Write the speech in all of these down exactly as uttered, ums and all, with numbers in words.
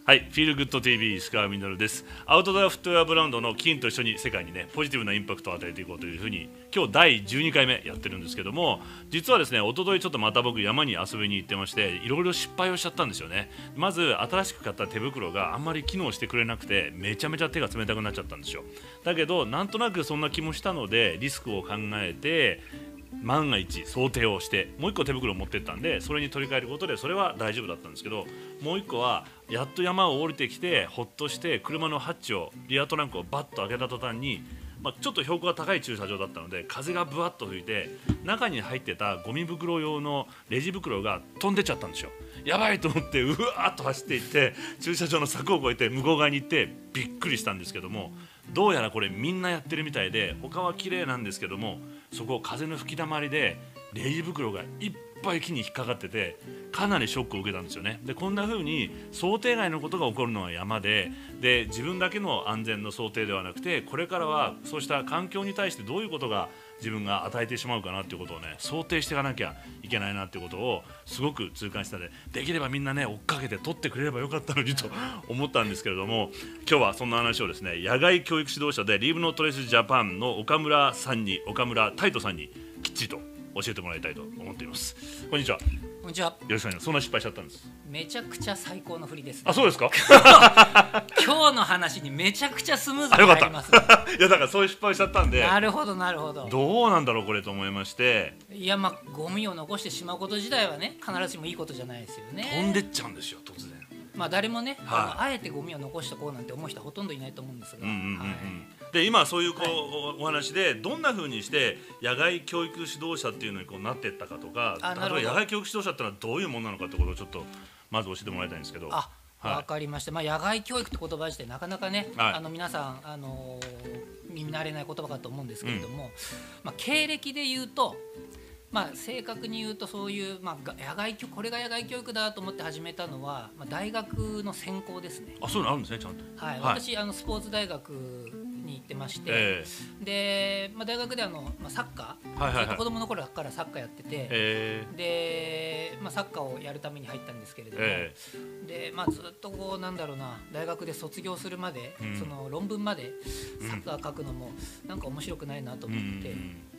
はい、フィールグッド ティービー 石川稔です。アウトドアフットウェアブランドのキンと一緒に世界にねポジティブなインパクトを与えていこうというふうに今日だいじゅうにかいめやってるんですけども、実はですね一昨日ちょっとまた僕山に遊びに行ってまして、いろいろ失敗をしちゃったんですよね。まず新しく買った手袋があんまり機能してくれなくて、めちゃめちゃ手が冷たくなっちゃったんですよ。だけどなんとなくそんな気もしたのでリスクを考えて万が一想定をしてもう一個手袋を持ってったんで、それに取り替えることでそれは大丈夫だったんですけど、もう一個はやっと山を降りてきてほっとして車のハッチをリアトランクをバッと開けた途端に、まあ、ちょっと標高が高い駐車場だったので風がブワッと吹いて中に入ってたゴミ袋用のレジ袋が飛んでっちゃったんですよ。やばいと思ってうわーっと走っていって駐車場の柵を越えて向こう側に行ってびっくりしたんですけども、どうやらこれみんなやってるみたいで他は綺麗なんですけども、そこ風の吹き溜まりでレジ袋がいっぱい木に引っかかっててかなりショックを受けたんですよね。でこんな風に想定外のことが起こるのは山でで自分だけの安全の想定ではなくて、これからはそうした環境に対してどういうことが自分が与えてしまうかなっていうことをね想定していかなきゃいけないなっていうことをすごく痛感したので、できればみんなね追っかけて取ってくれればよかったのにと思ったんですけれども、今日はそんな話をですね野外教育指導者でリーブノトレスジャパンの岡村さんに岡村泰斗さんにきっちりと教えてもらいたいと思っています。こんにちは。 こんにちは。よろしくお願いします。そんな失敗しちゃったんです。 めちゃくちゃ最高の振りです、ね。 あ、そうですか。 今日の話にめちゃくちゃスムーズに入ります、ね。 いやだからそういう失敗しちゃったんで。 なるほどなるほど。 どうなんだろうこれと思いまして。 いやまあゴミを残してしまうこと自体はね必ずしもいいことじゃないですよね。 飛んでっちゃうんですよ突然。 まあ誰もね、 はい、 あのあえてゴミを残してこうなんて思う人はほとんどいないと思うんですが。 で今そういうこう、はい、お話でどんな風にして野外教育指導者っていうのにこうなっていったかとか、例えば野外教育指導者ってのはどういうものなのかってことをちょっとまず教えてもらいたいんですけど。 あ、はい、分かりました。まあ野外教育って言葉自体なかなかね、はい、あの皆さんあのー、耳慣れない言葉かと思うんですけれども、うん、まあ経歴で言うと。まあ、正確に言うとそういう、まあ、野外教これが野外教育だと思って始めたのは、まあ、大学の専攻ですね。 あ、そういうのあるんですねちゃんと。 はい、はい、私あのスポーツ大学に行ってまして、えー、で、まあ、大学であの、まあ、サッカー、はいはいはい、子供の頃からサッカーやってて、えー、で、まあ、サッカーをやるために入ったんですけれども、えー、で、まあ、ずっとこうなんだろうな大学で卒業するまで、うん、その論文までサッカー書くのもなんか面白くないなと思って、うん、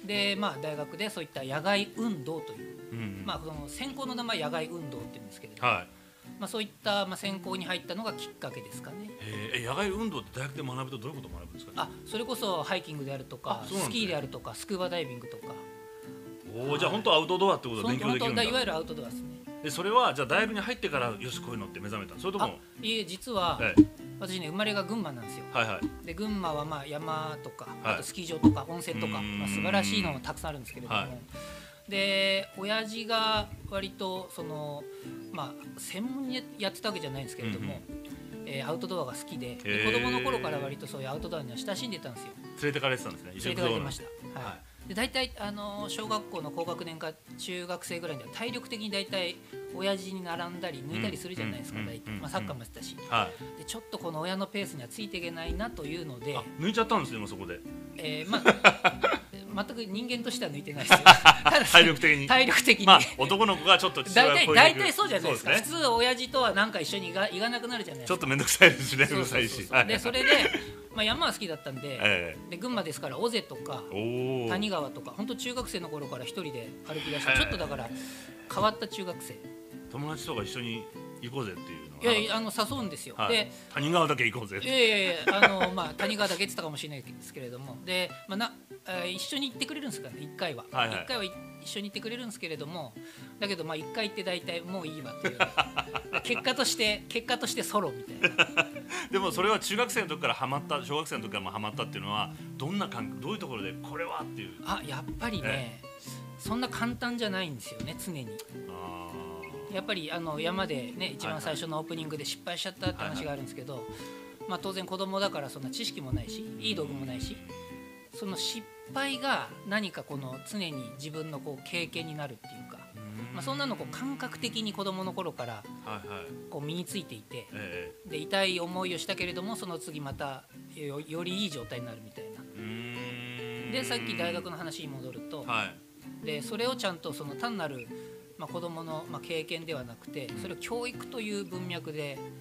で、まあ、大学でそういった野外運動という、うん、まあ、その専攻の名前野外運動って言うんですけれども、はい、まあ、そういった、まあ、専攻に入ったのがきっかけですかね。 え野外運動って大学で学ぶとどういうことを学ぶんですか、ね、 あ、それこそハイキングであるとか、ね、スキーであるとかスクーバダイビングとか。 お、じゃあ本当アウトドアってことで勉強できるんだ。 いわゆるアウトドアですね。 でそれはじゃあ大学に入ってからよしこういうのって目覚めたの？それとも。 いえ、実は、はい、私ね生まれが群馬なんですよ。はいはい、で群馬はまあ山とか、はい、あとスキー場とか温泉とか、まあ、素晴らしいのもたくさんあるんですけれども、はい、で親父が割とそのまあ専門にやってたわけじゃないんですけれども、うんうん、えー、アウトドアが好き で, で子供の頃から割とそういうアウトドアには親しんでたんですよ。 連れてかれてたんですね。 連れてかれてました。はい、はい、で大体あの小学校の高学年か中学生ぐらいでは体力的に大体親父に並んだり抜いたりするじゃないですか、大体、まあ、サッカーもしてたし、はい、でちょっとこの親のペースにはついていけないなというので。 抜いちゃったんですね、もうそこで。 えーまあ、全く人間としては抜いてないですよ。 体力的に体力的に、 まあ、男の子がちょっと大体大体そうじゃないですか。そうですね、普通親父とはなんか一緒にいがいがなくなるじゃないですか。 ちょっと面倒くさいですしね、うるさいし。 でそれで、まあ、山は好きだったんで、えー、で群馬ですから尾瀬とか谷川とか本当中学生の頃から一人で歩き出して、ちょっとだから変わった中学生。 友達とか一緒に行こうぜっていうのは。 いやいや、あの誘うんですよ。はい、で谷川だけ行こうぜって。 いやいやいや、あのまあ谷川だけって言ったかもしれないですけれども、で、まあ、な一緒に行ってくれるんですかね、いっかいは。はいはい、いっかいは一緒に行ってくれるんですけれども、だけどまあいっかい行って大体もういいわという結果として結果としてソロみたいな。 でもそれは中学生の時からハマった、小学生の時からもハマったっていうのはどんな感覚、どういうところでこれはっていう。 あ、やっぱりね、そんな簡単じゃないんですよね、常に。あ、やっぱりあの山でね一番最初のオープニングで失敗しちゃったって話があるんですけど、はいはい、まあ、当然子供だからそんな知識もないしいい道具もないし、その失敗が何かこの常に自分のこう経験になるっていうか、まあ、そんなのこう感覚的に子供の頃からこう身についていて、で痛い思いをしたけれどもその次また よ, よりいい状態になるみたいな。でさっき大学の話に戻ると、はい、でそれをちゃんとその単なるまあ子どものまあ経験ではなくて、それを教育という文脈で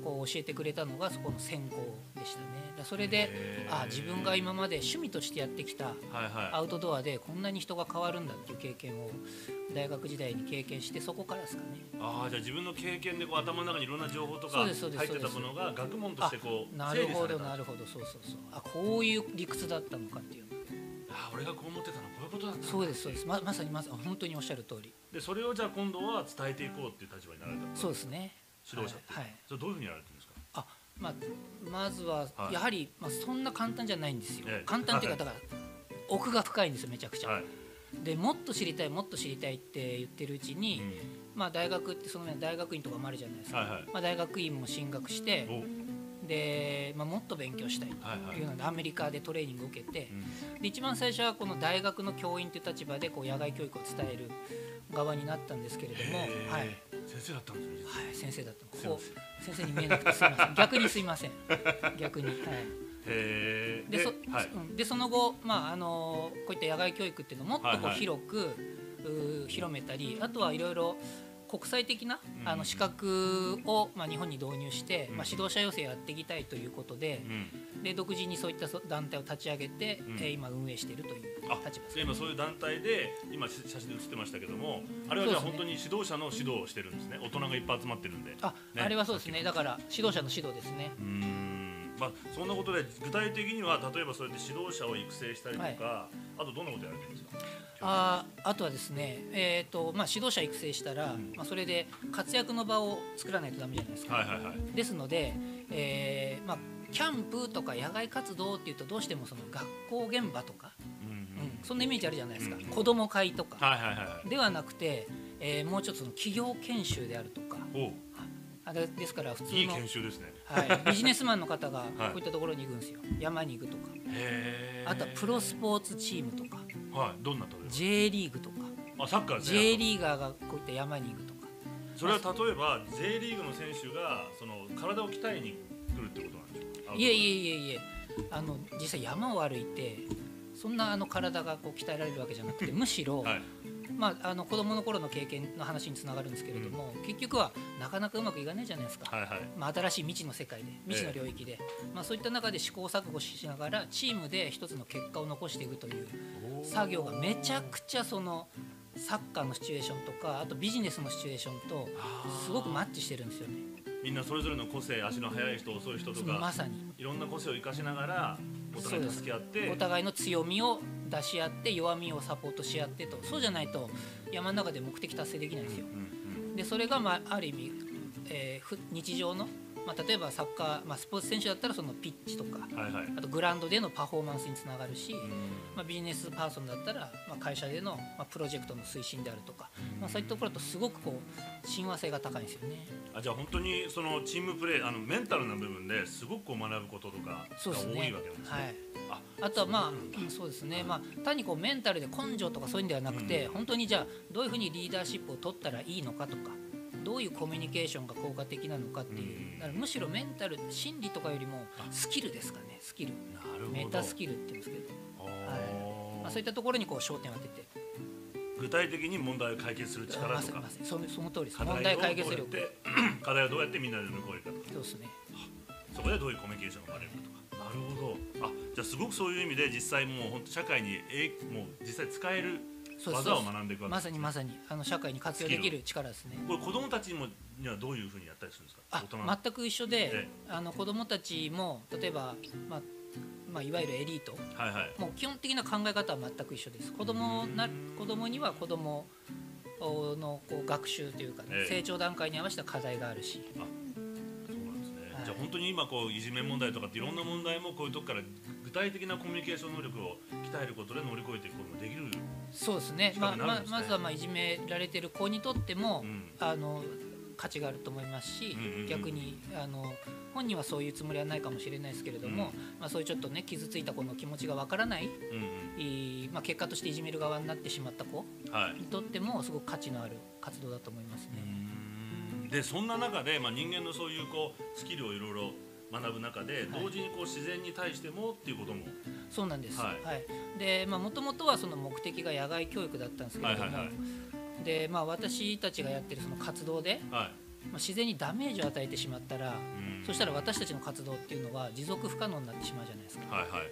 こう教えてくれたのがそこの専攻でしたね。だそれであ自分が今まで趣味としてやってきたアウトドアでこんなに人が変わるんだっていう経験を大学時代に経験して、そこからですかね。 ああ、じゃあ自分の経験でこう頭の中にいろんな情報とか入ってたものが学問としてこうなるほどなるほど、そうそうそう、あこういう理屈だったのかっていうの、 あ俺がこう思ってたのこういうことだったんだ。 そうですそうです、ま, まさにまさに本当におっしゃる通りで、それをじゃあ今度は伝えていこうっていう立場になられたんですか。 そうですね、 指導者って、はいはい、それどういうふうにやられてるんですか。 あ、まあ、まずはやはり、まあ、そんな簡単じゃないんですよ、 ええ、 簡単っていうかだから奥が深いんですよめちゃくちゃ、 はい、でもっと知りたいもっと知りたいって言ってるうちに、うん、まあ、大学ってその大学院とかもあるじゃないですか、はいはい、まあ、大学院も進学してで、まあ、もっと勉強したいというのでアメリカでトレーニングを受けて、うん、で一番最初はこの大学の教員という立場でこう野外教育を伝える側になったんですけれども、はい、 先生だったんですね。 はい、先生だったこう先生に見えなくてすいません逆にすいません逆に、はい、 へで そ, はい、でその後、まあ、あのこういった野外教育っていうのをもっとこう広く、はいはい、広めたり、あとはいろいろ国際的なあの資格を、まあ、日本に導入して、まあ、指導者養成やっていきたいということで、うん、で独自にそういった団体を立ち上げて、うん、えー、今運営しているという立場です、ね。 今そういう団体で今写真で写ってましたけども、あれはじゃあ本当に指導者の指導をしてるんですね。大人がいっぱい集まってるんで、 あ、ね、あれはそうですね。だから指導者の指導ですね。 うーん、まあ、そんなことで具体的には例えばそうやって指導者を育成したりとか、はい、あとどんなことやられてるんですか。 あ, あとはですね、えーとまあ、指導者育成したら、うん、まあ、それで活躍の場を作らないとダメじゃないですか、 はいはいはい、 ですので、えーまあ、キャンプとか野外活動っていうとどうしてもその学校現場とか、うんうんうん、そんなイメージあるじゃないですか、うんうん、子ども会とか、はいはいはい、ではなくて、えー、もうちょっとその企業研修であるとか、あでですから普通のいい研修ですね、 はい、ビジネスマンの方がこういったところに行くんですよ、はい、山に行くとか、 へあとはプロスポーツチームとか、 はい、どんな例えば J リーグとか、 あ、サッカーですね、J リーガーがこういった山に行くとか、 それは例えば J リーグの選手がその体を鍛えに来るってことなんでしょうか。 いえいえいえいえ、あの実際山を歩いてそんなあの体がこう鍛えられるわけじゃなくてむしろ、はい、まあ、あの子供の頃の経験の話につながるんですけれども、うん、結局はなかなかうまくいかないじゃないですか、はいはい、まあ、新しい未知の世界で未知の領域で、ええ、まあ、そういった中で試行錯誤しながらチームで一つの結果を残していくという作業がめちゃくちゃそのサッカーのシチュエーションとかあとビジネスのシチュエーションとすごくマッチしてるんですよね。 みんなそれぞれの個性、足の速い人遅い人とか、 まさにいろんな個性を生かしながらお互い助け合ってお互いの強みを出し合って弱みをサポートし合ってと、そうじゃないと山の中で目的達成できないんですよ、うんうんうん、でそれが、まあ、ある意味、えー、日常の、まあ、例えばサッカー、まあ、スポーツ選手だったらそのピッチとか、はいはい、あとグラウンドでのパフォーマンスにつながるし、まあ、ビジネスパーソンだったら、まあ、会社での、まあ、プロジェクトの推進であるとか、まあ、そういったところだとすごくこう親和性が高いんですよね。 あ、じゃあ本当にそのチームプレー、あのメンタルな部分ですごくこう学ぶこととかが多いわけなんですね。はい、 あ, あとはまあ、うん、そうですね、まあ、単にこうメンタルで根性とかそういうんではなくて、うん、本当にじゃあどういうふうにリーダーシップを取ったらいいのかとか、どういうコミュニケーションが効果的なのかっていう、うん、だからむしろメンタル、心理とかよりもスキルですかね、スキル、 なるほど、 メタスキルって言うんですけど、はい、まあ、そういったところにこう焦点を当てて具体的に問題を解決する力とか、まさにまさにそ, その通りです。問題解決力、 課題をどうやってみんなで乗り越えるかとか、 そうですね、 そこでどういうコミュニケーションが生まれるかとか、なるほど。あ、じゃあすごくそういう意味で実際もう本当社会にもう実際使える技を学んでいくわけですね。 まさにまさにあの社会に活用できる力ですね。 これ子どもたちにはどういうふうにやったりするんですか。 あ、全く一緒で、ええ、あの子どもたちも例えば、まあまあ、いわゆるエリート、はいはい、もう基本的な考え方は全く一緒です。子どもな子どもには子どものこう学習というか、ね、ええ、成長段階に合わせた課題があるし。あ、 そうなんですね。はい、じゃあ本当に今こういじめ問題とかっていろんな問題もこういうとこから具体的なコミュニケーション能力を鍛えることで乗り越えていくこともできる。 そうですね。まあまあ、まずはまあいじめられてる子にとっても、うん、あの価値があると思いますし、うんうんうん、逆にあの本人はそういうつもりはないかもしれないですけれども、うん、まあ、そういうちょっとね傷ついた子の気持ちがわからない、うんうん、まあ、結果としていじめる側になってしまった子にとってもすごく価値のある活動だと思いますね。 うん、でそんな中で、まあ、人間のそういうこうスキルをいろいろ学ぶ中で、同時にこう自然に対してもっていうことも、 そうなんです。はいはい、で、まあ、もともとはその目的が野外教育だったんですけれども、はいはいはい、で、まあ、私たちがやってるその活動で、はい、 まあ、自然にダメージを与えてしまったら、 うん、 そしたら私たちの活動っていうのは持続不可能になってしまうじゃないですか。 はいはい、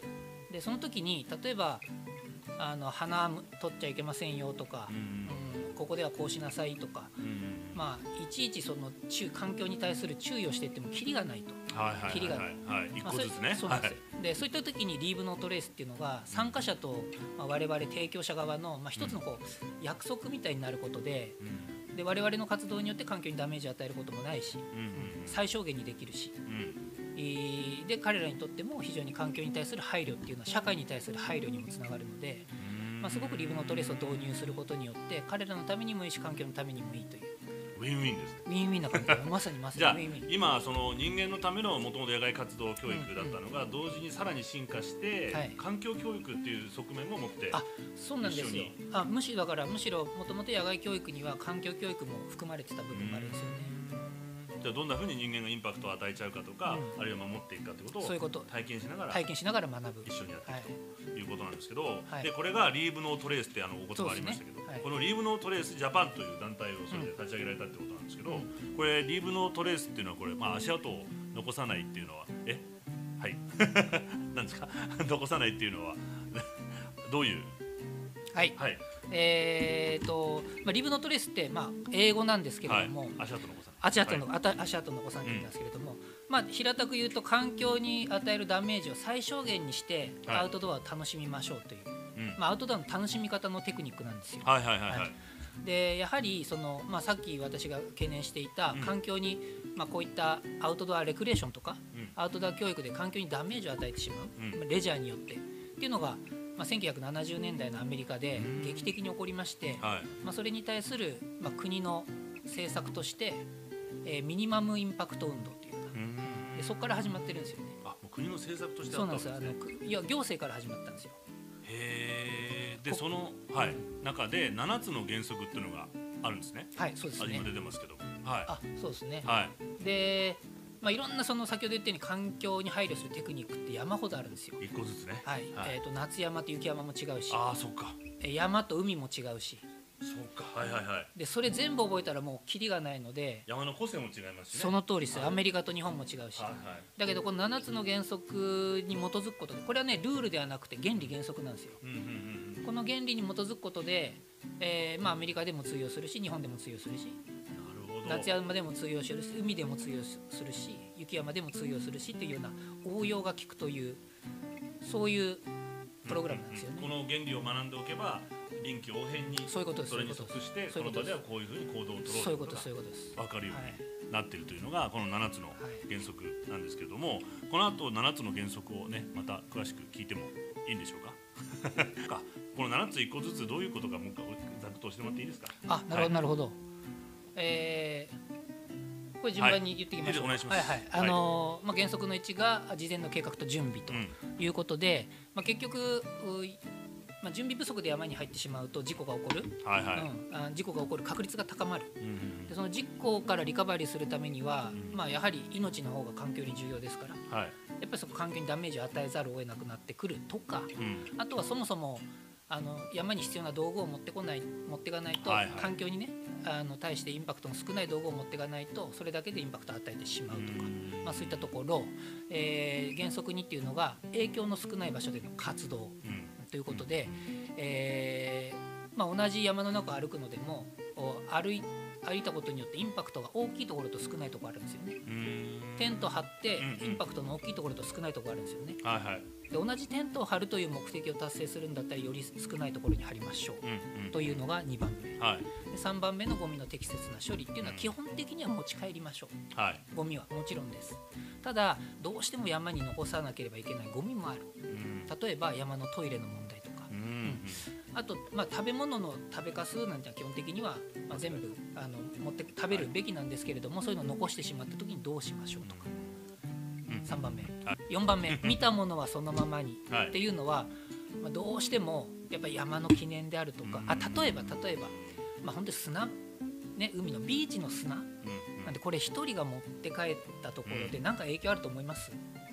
でその時に例えばあの花取っちゃいけませんよとか、 うんうんうん、ここではこうしなさいとか、 うんうん、 まあ、いちいちその環境に対する注意をしていってもキリがないと。 はいはいはいはい、 キリがない、 はい、一個ずつね、 まあ、そうなんですよ、はい、でそういった時にリーブノートレースっていうのが参加者と、まあ、我々提供者側の、まあ、一つのこう、うん、約束みたいになることで、うん、で我々の活動によって環境にダメージを与えることもないし、うんうん、最小限にできるし、うん、で彼らにとっても非常に環境に対する配慮っていうのは社会に対する配慮にもつながるので、まあ、すごくリーブノートレースを導入することによって彼らのためにもいいし環境のためにもいいというウィンウィンです。 ウィンウィンな感じでまさにまさにじゃあ今その人間のためのもともと野外活動教育だったのが、うんうん、同時にさらに進化して、はい、環境教育っていう側面も持ってあそうなんですよ。あむしろだからむしろもともと野外教育には環境教育も含まれてた部分があるんですよね。 じゃあどんなふうに人間がインパクトを与えちゃうかとか、うん、あるいは守っていくかということをそういうこと体験しながら体験しながら学ぶ一緒にやっていくということなんですけど、 はい、 でこれがリーブノートレースってあのお言葉ありましたけど、ねはい、このリーブノートレースジャパンという団体をそれで立ち上げられたってことなんですけど、うん、これリーブノートレースっていうのはこれ、まあ、足跡を残さないっていうのはえはいなんですか残さないっていうのはどういうはい、はい、えーとまあ、リーブノートレースって、まあ、英語なんですけれども、はい、 足跡残さない足跡の、はい、足跡残さないんですけれども、うんまあ、平たく言うと環境に与えるダメージを最小限にしてアウトドアを楽しみましょうという、はいまあ、アウトドアの楽しみ方のテクニックなんですよ。 はいはいはいはいはい、 でやはりその、まあ、さっき私が懸念していた環境に、うんまあ、こういったアウトドアレクレーションとか、うん、アウトドア教育で環境にダメージを与えてしまう、うん、レジャーによってっていうのが、まあ、せんきゅうひゃくななじゅうねんだいのアメリカで劇的に起こりまして、うんはいまあ、それに対する、まあ、国の政策としてえー、ミニマムインパクト運動っていうかでそこから始まってるんですよね。 あもう国の政策としてあったんですね。 そうなんですよ。あのいや行政から始まったんですよ。 へえ。でその、はい、中でななつの原則っていうのがあるんですね。 はいそうですね。 今出てますけど、はい、 あそうですね、 はい、 で、まあ、いろんなその先ほど言ったように環境に配慮するテクニックって山ほどあるんですよ。 一個ずつね、 はいはいえー、と夏山と雪山も違うしあそうか山と海も違うしそうかはいはいはいでそれ全部覚えたらもうキリがないので山の個性も違いますしね。 その通りですよ。アメリカと日本も違うし、 はいはい、 だけどこのななつの原則に基づくことでこれはねルールではなくて原理原則なんですよ、うんうんうん、この原理に基づくことで、えーまあ、アメリカでも通用するし日本でも通用するしなるほど夏山でも通用するし海でも通用するし雪山でも通用するしというような応用が効くというそういうプログラムなんですよね、 うんうんうん、この原理を学んでおけば臨機応変にそれに即してこの場ではこういうふうに行動を取ろうということが分かるようになっているというのがこのななつの原則なんですけれども、この後ななつの原則をねまた詳しく聞いてもいいんでしょうかこのななついっこずつどういうことかもう一回ざっと教えてもらっていいですか。 あなるほど、はい、なるほど、えー、これ順番に言っていきましょう、 はい、お願いします。 はいはいあのーまあ、原則のいちが事前の計画と準備ということで、うんまあ、結局まあ、準備不足で山に入ってしまうと事故が起こる、はいはいうん、あ事故が起こる確率が高まる、うんうん、でその事故からリカバリーするためには、うんまあ、やはり命の方が環境に重要ですから、はい、やっぱりそこ環境にダメージを与えざるを得なくなってくるとか、うん、あとはそもそもあの山に必要な道具を持ってこない持っていかないと、はいはい、環境にねあの対してインパクトの少ない道具を持っていかないとそれだけでインパクトを与えてしまうとか、うんまあ、そういったところ、えー、原則にっていうのが影響の少ない場所での活動、うんということで、えーまあ、同じ山の中を歩くのでも歩い、歩いたことによってインパクトが大きいところと少ないところあるんですよね。テント張ってインパクトの大きいところと少ないところあるんですよね、はいはい、で同じテントを張るという目的を達成するんだったらより少ないところに張りましょう、うんうん、というのがにばんめ、はい、でさんばんめのゴミの適切な処理っていうのは基本的には持ち帰りましょう、はい、ゴミはもちろんです。ただどうしても山に残さなければいけないゴミもある、うん、例えば山のトイレの問題とか、うんうん、あと、まあ、食べ物の食べかすなんて基本的には、まあ、全部あの持って食べるべきなんですけれどもそういうのを残してしまった時にどうしましょうとか、うん、さんばんめ、はい、よんばんめ見たものはそのままに、はい、っていうのは、まあ、どうしてもやっぱり山の記念であるとか、あ例えば例えば、まあ、本当に砂、ね、海のビーチの砂、うんうん、なんでこれ一人が持って帰ったところで何か影響あると思います？ い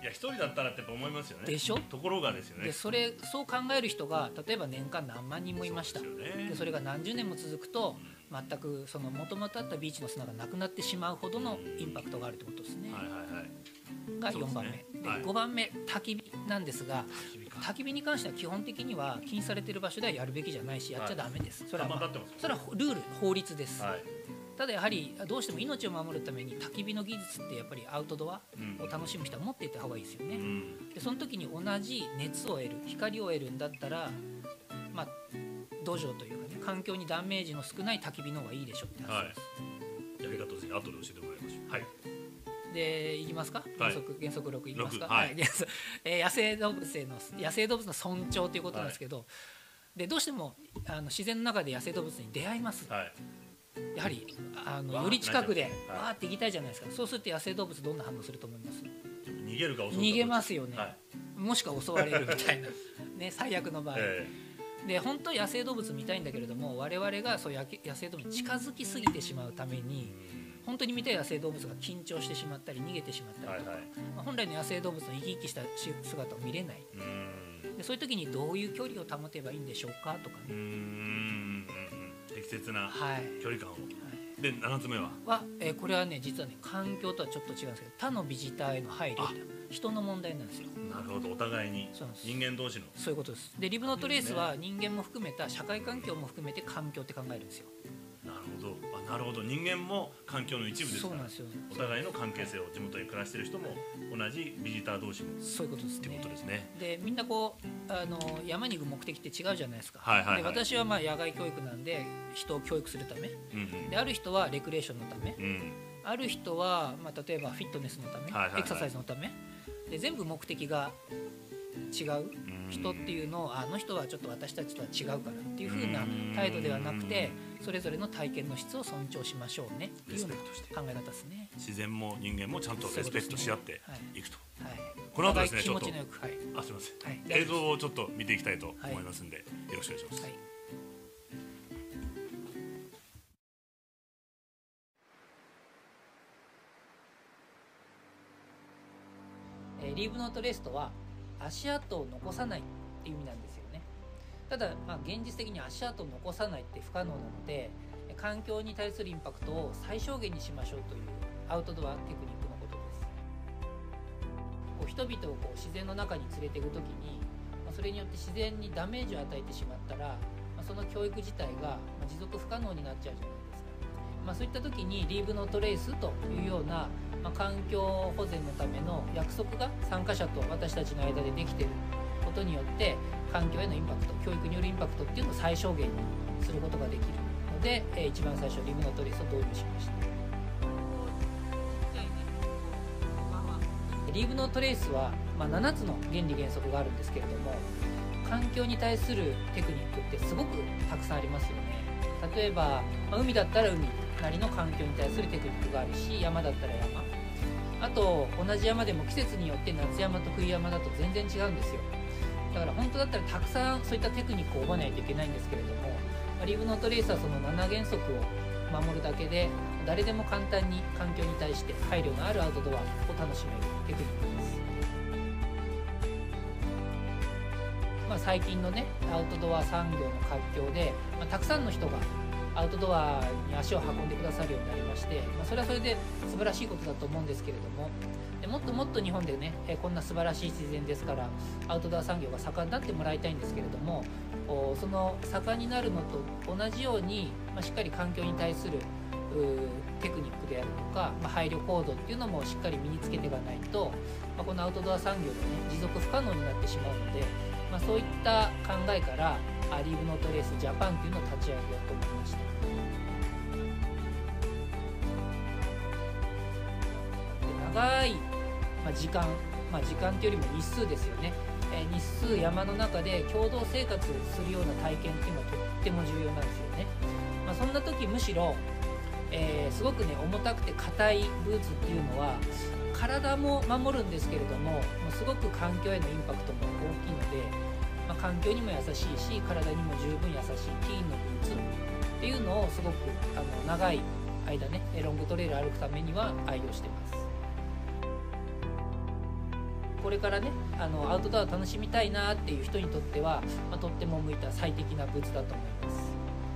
や一人だったらってやっぱ思いますよね。 でしょ。 ところがですよね。 でそれそう考える人が例えば年間何万人もいました。 そ, うですよね。 でそれが何十年も続くと、うん、全くその元々あったビーチの砂がなくなってしまうほどのインパクトがあるってことですね。はいはいはい、がよんばんめ で,、ね、でごばんめ焚き火なんですが、焚き火に関しては基本的には禁止されている場所ではやるべきじゃないしやっちゃダメです。はい、それは、まあ、それはルール法律です。はい、ただやはりどうしても命を守るために焚き火の技術ってやっぱりアウトドアを楽しむ人は持っていた方がいいですよね。うん、でその時に同じ熱を得る光を得るんだったら、まあ、土壌というかね環境にダメージの少ない焚き火の方がいいでしょって話です。 はい、やり方をぜひ後で教えてもらいましょう。はい、 でいきますか。原則、はい、原則ろくいきますか。 はい、 はい、えー、野生動物への野生動物の尊重ということなんですけど、はい、でどうしてもあの自然の中で野生動物に出会います。はい、やはりあのより近くでわーって行きたいじゃないですか。そうすると野生動物どんな反応すると思います？ 逃げるか襲うか。 逃げますよね。はい、もしくは襲われるみたいなね最悪の場合。えー、で本当は野生動物見たいんだけれども我々がそう野生動物に近づきすぎてしまうために本当に見たい野生動物が緊張してしまったり逃げてしまったりとか、はいはい、まあ、本来の野生動物の生き生きした姿を見れない。でそういう時にどういう距離を保てばいいんでしょうかとかね。うーん、 適切な距離感を。はい、でななつめはは、えー、これはね実はね環境とはちょっと違うんですけど他のビジターへの配慮って人の問題なんですよ。 なるほど、お互いに人間同士のそういうことです。でリブノートレースは人間も含めた社会環境も含めて環境って考えるんですよ。 なるほど、あ、なるほど、人間も環境の一部ですから。そうなんですよ。お互いの関係性を地元に暮らしている人も同じビジター同士もそういうことですね。 ってことですね。 でみんなこうあの山に行く目的って違うじゃないですか。はいはいはい、で私はまあ野外教育なんで人を教育するため、うんうん、である人はレクレーションのため、うん、ある人は、まあ、例えばフィットネスのため、はいはいはい、エクササイズのためで全部目的が違う人っていうのをあの人はちょっと私たちとは違うからっていう風な態度ではなくてそれぞれの体験の質を尊重しましょうねっていうような考え方ですね。 自然も人間もちゃんとレスペクトし合っていくと。はい、この後ですねちょっと、はい、あすみません、はい、映像をちょっと見ていきたいと思いますんで、はい、よろしくお願いします。はい、 えー、リーブノートレストは足跡を残さないっていう意味なんですよね。ただ、まあ、現実的に足跡を残さないって不可能なので環境に対するインパクトを最小限にしましょうというアウトドアテクニックのことです。こう人々をこう自然の中に連れていくときに、まあ、それによって自然にダメージを与えてしまったら、まあ、その教育自体が持続不可能になっちゃうじゃないですか。まあ、そういった時にリーブノートレースというような、まあ、環境保全のための約束が参加者と私たちの間でできていることによって環境へのインパクト、教育によるインパクトっていうのを最小限にすることができるので、えー、一番最初リーブノートレースを導入しました。リーブノートレースは、まあ、ななつの原理原則があるんですけれども環境に対するテクニックってすごくたくさんありますよね。例えば、まあ、海だったら海なりの環境に対するテクニックがあるし山だったら山、あと同じ山でも季節によって夏山と冬山だと全然違うんですよ。だから本当だったらたくさんそういったテクニックを覚えないといけないんですけれども、まあ、リーブノートレースはそのなな原則を守るだけで誰でも簡単に環境に対して配慮のあるアウトドアを楽しめるテクニックです。まあ、最近のねアウトドア産業の活況で、まあ、たくさんの人がアウトドアに足を運んでくださるようになりまして、まあ、それはそれで素晴らしいことだと思うんですけれども、でもっともっと日本でねこんな素晴らしい自然ですからアウトドア産業が盛んになってもらいたいんですけれども、その盛んになるのと同じように、まあ、しっかり環境に対するテクニックであるとか、まあ、配慮行動っていうのもしっかり身につけていかないと、まあ、このアウトドア産業でね持続不可能になってしまうので、まあ、そういった考えからリーブノートレースジャパンっていうのを立ち上げようと思いました。長い、まあ、時間、まあ、時間というよりも日数ですよね、えー、日数山の中で共同生活するような体験っていうのはとっても重要なんですよね。まあ、そんな時むしろ、えー、すごくね重たくて硬いブーツっていうのは体も守るんですけれども、もうすごく環境へのインパクトも大きいので、まあ、環境にも優しいし体にも十分優しいティーンのブーツっていうのをすごくあの長い間ねロングトレイル歩くためには愛用してます。ここれからねあのアウトドアを楽しみたいなっていう人にとっては、まあ、とっても向いた最適なブーツだと思います。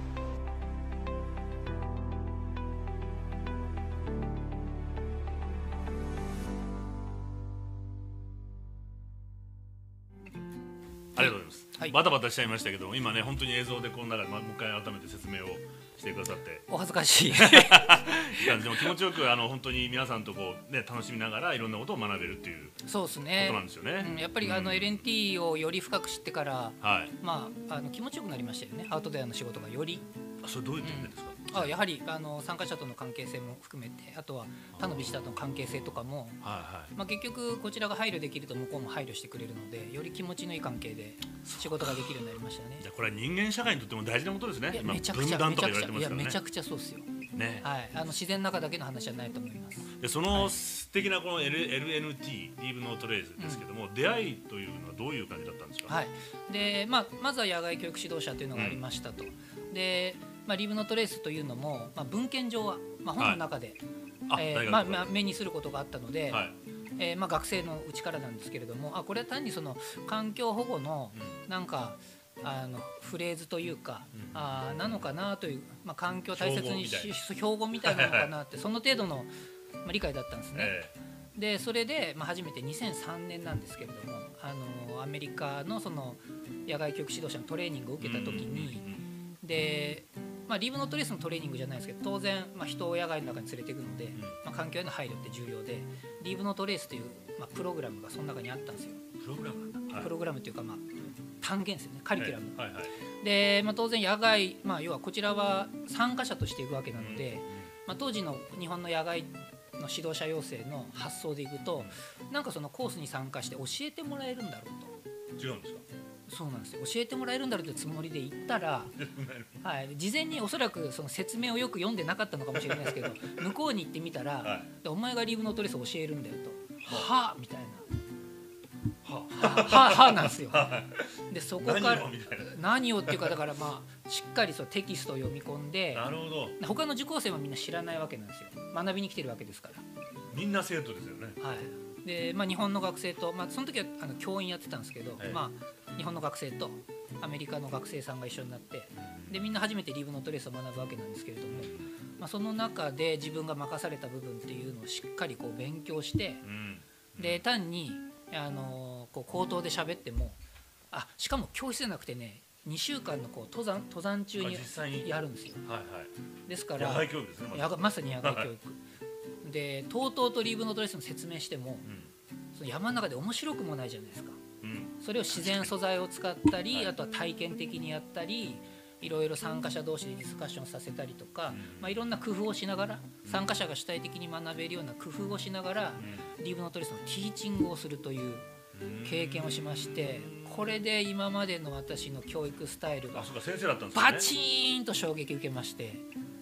ありがとうございます、はい、バタバタしちゃいましたけど今ね本当に映像でこの中でもう一回改めて説明をしてくださってお恥ずかしいいやでも気持ちよくあの本当に皆さんとこう、ね、楽しみながらいろんなことを学べるっていうそうですねことなんですよね。 うん、やっぱり、うん、あの エルエヌティー をより深く知ってから、 はい、 まあ、あの気持ちよくなりましたよね。アウトドアの仕事がよりあそれどういう点ですか？ うん、あやはりあの参加者との関係性も含めてあとは他のビジターとの関係性とかも、はいはいまあ、結局こちらが配慮できると向こうも配慮してくれるのでより気持ちのいい関係で仕事ができるようになりましたね。 じゃあこれは人間社会にとっても大事なことですね。 めちゃくちゃめちゃくちゃいやめちゃくちゃそうですよ、ねはい、あの自然の中だけの話じゃないと思います。 でその素敵なこの Lエヌティー リーブノートレイズですけども、うん、出会いというのはどういう感じだったんですか？ はいでまあ、まずは野外教育指導者というのがありましたと、うん、でまあ、リーブノートレースというのも、まあ、文献上は、まあ、本の中で、はいえーまあまあ、目にすることがあったので、はいえーまあ、学生のうちからなんですけれどもあこれは単にその環境保護のなんか、うん、あのフレーズというか、うん、あなのかなという、まあ、環境を大切にし標語みたいなのかなってその程度の、まあ、理解だったんですね。えー、でそれで、まあ、初めてにせんさんねんなんですけれどもあのアメリカのその野外教育指導者のトレーニングを受けた時に、うん、でまあ、リーブノートレースのトレーニングじゃないですけど当然、まあ、人を野外の中に連れていくので、うんまあ、環境への配慮って重要でリーブノートレースという、まあ、プログラムがその中にあったんですよ。 プログラム、はい、 プログラムというか、まあ、単元ですよねカリキュラム、 はいはいはい、 で、まあ、当然野外、まあ、要はこちらは参加者としていくわけなので、うんまあ、当時の日本の野外の指導者養成の発想でいくと、うん、なんかそのコースに参加して教えてもらえるんだろうと。違うんですか？ そうなんですよ教えてもらえるんだろうというつもりで行ったら、はい、事前におそらくその説明をよく読んでなかったのかもしれないですけど向こうに行ってみたら、はい、お前がリーブノートレースを教えるんだよとはぁみたいなはぁはぁなんですよでそこから何をみたいな何をっていうかだからまあしっかりそうテキストを読み込んでなるほど他の受講生もみんな知らないわけなんですよ学びに来てるわけですからみんな生徒ですよね。 はいでまあ、日本の学生と、まあ、その時はあの教員やってたんですけど、はいまあ、日本の学生とアメリカの学生さんが一緒になってでみんな初めてリーブノートレースを学ぶわけなんですけれども、まあ、その中で自分が任された部分っていうのをしっかりこう勉強して、うん、で単にあのこう口頭で喋ってもあしかも教室じゃなくてねにしゅうかんのこう登山登山中にやるんですよ。 はいはい、 ですから野外教育ですね、 ま, まさに野外教育でとうとうとリーブノートレースの説明しても、うん、その山の中で面白くもないじゃないですか、うん、それを自然素材を使ったり、はい、あとは体験的にやったりいろいろ参加者同士でディスカッションさせたりとか、うんまあ、いろんな工夫をしながら参加者が主体的に学べるような工夫をしながら、うん、リーブノートレースのティーチングをするという経験をしましてこれで今までの私の教育スタイルがバチーンと衝撃を受けまして、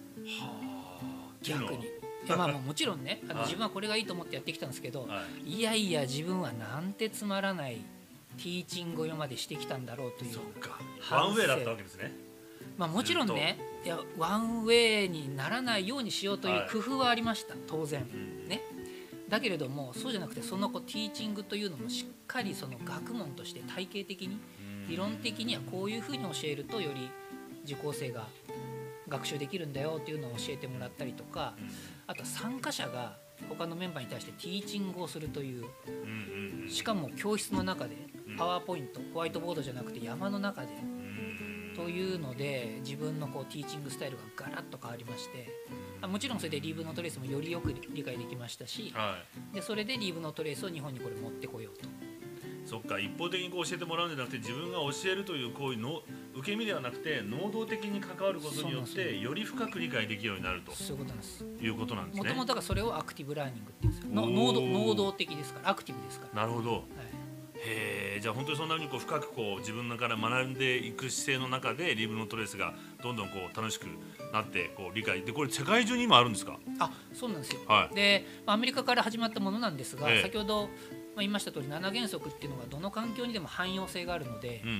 逆にいやまあもうもちろんねあの自分はこれがいいと思ってやってきたんですけど、はい、いやいや自分はなんてつまらないティーチングを今までしてきたんだろうというそうかワンウェイだったわけですね。 まあもちろんねいやワンウェイにならないようにしようという工夫はありました、はい、当然、うん、ねだけれどもそうじゃなくてそのこうティーチングというのもしっかりその学問として体系的に理論的にはこういうふうに教えるとより受講生が学習できるんだよっていうのを教えてもらったりとか、あとは参加者が他のメンバーに対してティーチングをするという、しかも教室の中でパワーポイントホワイトボードじゃなくて山の中でというので自分のこうティーチングスタイルがガラッと変わりまして、もちろんそれでリーブノートレースもよりよく理解できましたし、はい、でそれでリーブノートレースを日本にこれ持ってこようと。 そっか一方的にこう教えてもらうんじゃなくて自分が教えるという行為の受け身ではなくて能動的に関わることによってより深く理解できるようになるとそういうことなんです。 いうことなんですね。 もともとがそれをアクティブラーニングって言うんですよ。能動能動的ですからアクティブですから。 なるほど、はい、へえじゃあ本当にそんなふうにこう深くこう自分から学んでいく姿勢の中でリーブノートレースがどんどんこう楽しくなってこう理解でこれ世界中に今あるんですか？ あそうなんですよ、 はい、 でアメリカから始まったものなんですが、ええ、先ほど言いました通りなな原則っていうのがどの環境にでも汎用性があるので、うんうん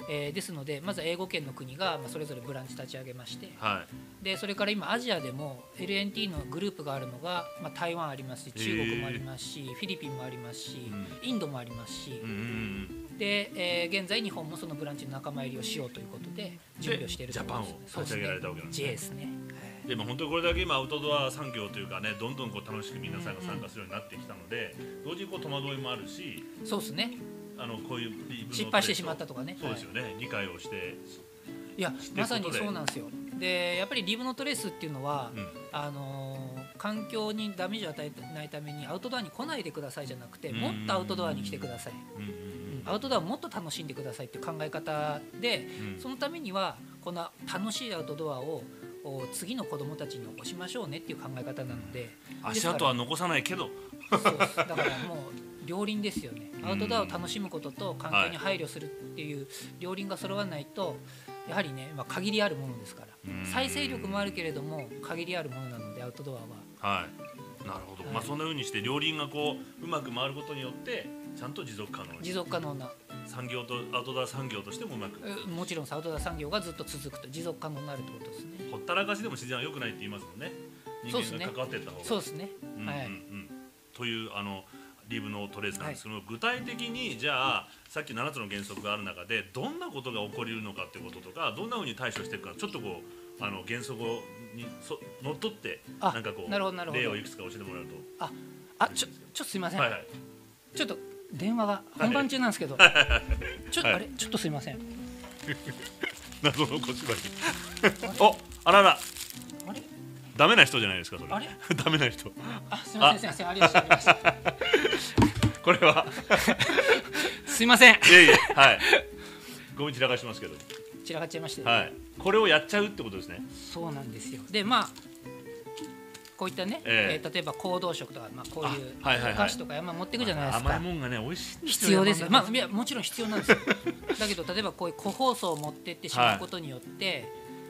えー、ですのでまず英語圏の国が、まあ、それぞれブランチ立ち上げまして、 はい、 でそれから今アジアでも エルエヌティー のグループがあるのが、まあ、台湾ありますし中国もありますし、フィリピンもありますし、うん、インドもありますし、うんうんうん、で、えー、現在日本もそのブランチの仲間入りをしようということで準備をしているところです、ね、ジャパンを立ち上げられたわけなんですね。 ジェイですね。 でも本当にこれだけ今アウトドア産業というかね、どんどんこう楽しく皆さんが参加するようになってきたので、同時にこう戸惑いもあるし、 そうですね。 あのこういう失敗してしまったとかね。 そうですよね、はい、理解をして。 いやまさにそうなんですよ。でやっぱりリブノートレースっていうのは、うん、あのー、環境にダメージを与えないためにアウトドアに来ないでくださいじゃなくて、もっとアウトドアに来てください、うんうんうん、アウトドアをもっと楽しんでくださいっていう考え方で、うん、そのためにはこの楽しいアウトドアを次の子どもたちに残しましょうねっていう考え方なので、 足跡は残さないけどそうだからもう両輪ですよね。アウトドアを楽しむことと環境に配慮するっていう両輪が揃わないとやはりね、まあ、限りあるものですから、再生力もあるけれども限りあるものなのでアウトドアは、 はい、なるほど、はい、まあ、そんな風にして両輪がこううまく回ることによってちゃんと持続可能持続可能な産業とアウトドア産業としてもうまく、 もちろんアウトドア産業がずっと続くと持続可能になるってことですね。 ほったらかしでも自然は良くないって言いますもんね。人間が関わっていった方がそうですね、 うんうんうん、はい、というあのリブノートレースなんですけど、はい、具体的にじゃあさっきななつの原則がある中でどんなことが起こりうるのかっていうこととか、どんなふうに対処していくか、ちょっとこうあの原則にそのっとってなんかこう例をいくつか教えてもらうと。 ああちょちょっとすいません、はいはい、ちょっと電話が本番中なんですけど、 はい、 ちょっと、はい、あれちょっとすいません謎の小芝居おあららあれダメな人じゃないですかそれ。 あれダメな人。 あすいませんすいませんありがとうございましたこれはすいません。いえいえ、はい。ゴミ散らかしますけど。 散らかっちゃいました、 ね、はい。これをやっちゃうってことですね。 そうなんですよ。でまあこういったね、えーえー、例えば行動食とか、まあ、こういうお菓子とか山持っていくじゃないですか。 甘いもんがね美味しいんですよ。 必要ですよ。まあいやもちろん必要なんですよだけど例えばこういう個包装を持ってってしまうことによって、はい、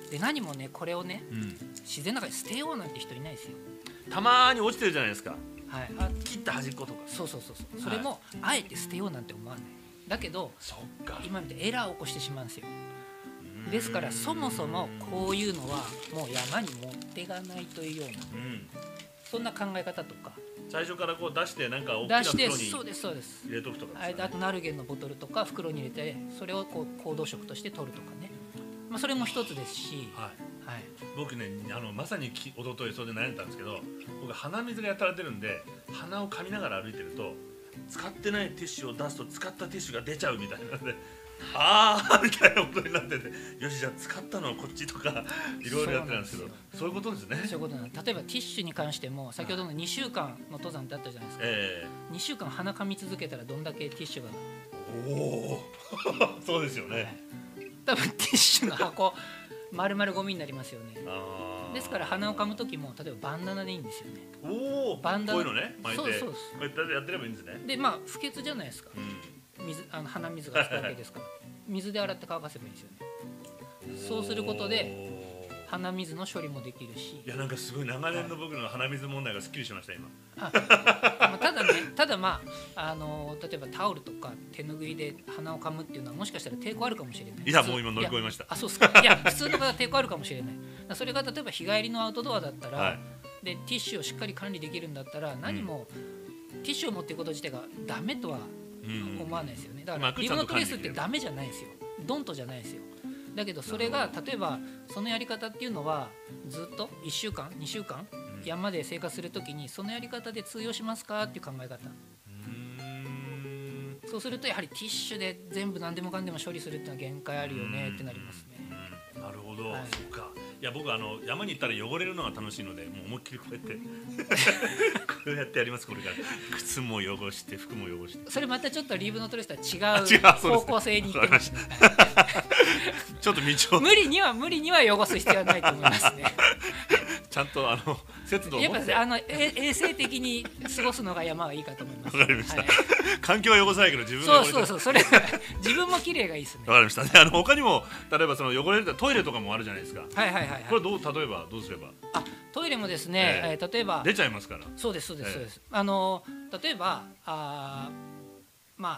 で何もねこれをね、うん、自然の中に捨てようなんて人いないですよ。 たまーに落ちてるじゃないですか。 はい、 あ切った端っことか。 そうそうそうそう。それもあえて捨てようなんて思わない。だけどそっか今みたいにエラーを起こしてしまうんですよ。ですからそもそもこういうのはもう山に持っていかないというような、うん、そんな考え方とか。 最初からこう出してなんか大きな袋にそうですそうです入れとくとか、 ね、あとナルゲンのボトルとか袋に入れてそれをこう行動食として取るとかね、まあ、それも一つですし、 はいはい、僕ねあのまさにおとといそれで悩んだんですけど、僕鼻水がやたら出るんで鼻を噛みながら歩いてると使ってないティッシュを出すと使ったティッシュが出ちゃうみたいなのであーみたいなことになってて、よしじゃあ使ったのはこっちとかいろいろやってたんですけど、そういうことですね。 そういうことなんです。例えばティッシュに関しても先ほどのにしゅうかんの登山だったじゃないですか、えー、にしゅうかん鼻噛み続けたらどんだけティッシュがおおそうですよね、はい、 多分ティッシュの箱丸々ゴミになりますよね。あですから鼻を噛む時も例えばバンダナでいいんですよね。 おおバンダナこういうのね巻いてそうそうです。 こうやってやってればいいんですね。 でまあ不潔じゃないですか、うん、水あの鼻水がつくわけですから水で洗って乾かせばいいんですよね。そうすることで鼻水の処理もできるし。 いやなんかすごい長年の僕の鼻水問題がすっきりしました今。 あただねただまああの例えばタオルとか手ぬぐいで鼻を噛むっていうのはもしかしたら抵抗あるかもしれない。 いやもう今乗り越えました。 あそうですか。いや普通の方は抵抗あるかもしれない。それが例えば日帰りのアウトドアだったら、はい、でティッシュをしっかり管理できるんだったら何も、うん、ティッシュを持っていくこと自体がダメとは思わないですよね。だからリブノートレースってダメじゃないですよ。ドンとじゃないですよ。だけどそれが例えばそのやり方っていうのはずっといっしゅうかんにしゅうかん山で生活するときにそのやり方で通用しますかっていう考え方。うーんそうするとやはりティッシュで全部何でもかんでも処理するっていうのは限界あるよねってなりますね。 なるほど、はい、そうか。いや僕あの山に行ったら汚れるのが楽しいのでもう思いっきりこうやってこうやってやります。これから靴も汚して服も汚して。 それまたちょっとリーブノートレースとは違う方向性に行ってますね。 ちょっと道を無理には無理には汚す必要はないと思いますね。 ちゃんとあの節度を持ってやっぱあの衛生的に過ごすのが山はいいかと思います。 わかりました、はい、環境は汚さないけど自分が汚れてる。そうそうそうそれ自分も綺麗がいいですね。 わかりましたね。あの他にも例えばその汚れるトイレとかもあるじゃないですか。 はいはいはい、はい、 これどう例えばどうすれば。 あトイレもですね、えーえー、例えば出ちゃいますから。 そうですそうですそうです、えー、あの例えばあまあ